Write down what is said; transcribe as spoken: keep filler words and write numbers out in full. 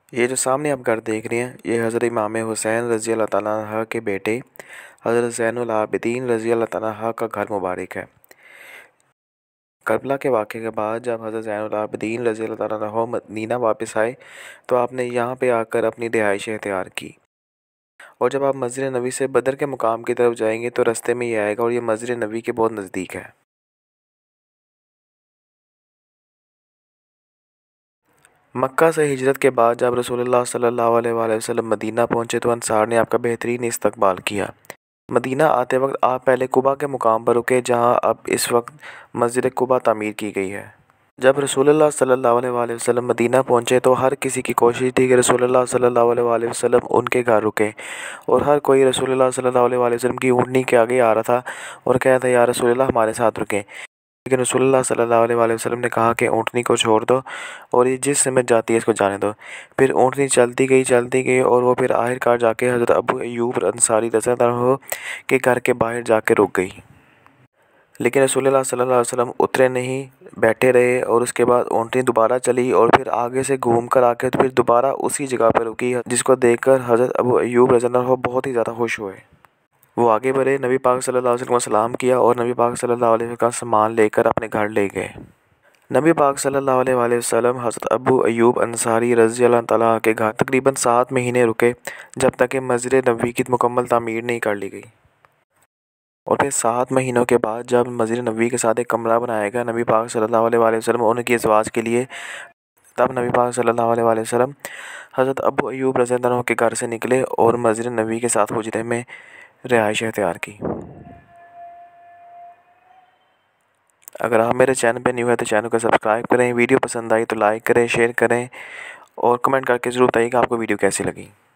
یہ جو سامنے آپ گھر دیکھ رہے ہیں یہ حضرت امام حسین رضی اللہ تعالیٰ عنہ کے بیٹے حضرت زین العابدین رضی اللہ تعالیٰ عنہ کا گھر مبارک ہے۔ کربلا کے واقعے کے بعد جب حضرت زین العابدین رضی اللہ تعالیٰ عنہ مدینہ واپس آئے تو آپ نے یہاں پہ آ کر اپنی رہائش اختیار کی، اور جب آپ مسجد نبوی سے بدر کے مقام کی طرف جائیں گے تو رستے میں یہ آئے گا اور یہ مسجد نبوی کے بہت نزدیک ہے۔ مکہ سے ہجرت کے بعد جب رسول اللہ صلی اللہ علیہ وآلہ وسلم مدینہ پہنچے تو انصار نے آپ کا بہترین استقبال کیا۔ مدینہ آتے وقت آپ پہلے قباء کے مقام پر رکے جہاں اب اس وقت مسجد قباء تعمیر کی گئی ہے۔ جب رسول اللہ صلی اللہ علیہ وآلہ وسلم مدینہ پہنچے تو ہر کسی کی کوشش تھی کہ رسول اللہ صلی اللہ علیہ وآلہ وسلم ان کے گھر رکے، اور ہر کوئی رسول اللہ صلی اللہ علیہ وآلہ وسلم کی اونٹنی کے آگے آ رہا تھا اور کہتا تھا یا رسول اللہ ہمارے ساتھ رکیں، لیکن رسول اللہ صلی اللہ علیہ وآلہ وسلم نے کہا کہ اونٹنی کو چھوڑ دو اور یہ جس سمت جاتی ہے اس کو جانے دو۔ پھر اونٹنی چلتی گئی چلتی گئی اور وہ پھر آخر کار جا کے حضرت ابو ایوب انصاری رضی اللہ عنہ کے گھر کے باہر جا کے رک گئی، لیکن رسول اللہ صلی اللہ علیہ وسلم اترے نہیں، بیٹھے رہے، اور اس کے بعد اونٹنی دوبارہ چلی اور پھر آگے سے گھوم کر آ کے پھر دوبارہ اسی جگہ پہ رکی، جس کو دیکھ کر حضرت ابو ایوب رضی اللہ عنہ بہت ہی زیادہ خوش ہوئے۔ وہ آگے بڑھے، نبی پاک صلی اللہ علیہ وسلم کو سلام کیا اور نبی پاک صلی اللہ علیہ وسلم کا سامان لے کر اپنے گھر لے گئے۔ نبی پاک صلی اللہ علیہ وآلہ وسلم حضرت ابو ایوب انصاری رضی اللہ تعالیٰ عنہ کے گھر تقریباً سات مہینے رکے جب تک کہ مسجد نبوی کی مکمل تعمیر نہیں کر لی گئی، اور پھر سات مہینوں کے بعد جب مسجد نبوی کے ساتھ ایک کمرہ بنایا گیا نبی پاک صلی اللہ علیہ وآلہ وسلم ان کی ازواج کے لیے، تب نبی پاک صلی اللہ علیہ وآلہ وسلم حضرت ابو ایوب رضی اللہ عنہ کے گھر سے نکلے اور مسجد نبوی کے ساتھ حجرے میں رہائش اختیار کی۔ اگر آپ میرے چینل پہ نیو ہے تو چینل کو سبسکرائب کریں، ویڈیو پسند آئی تو لائک کریں، شیئر کریں، اور کمنٹ کر کے ضرور بتائیے کہ آپ کو ویڈیو کیسی لگی۔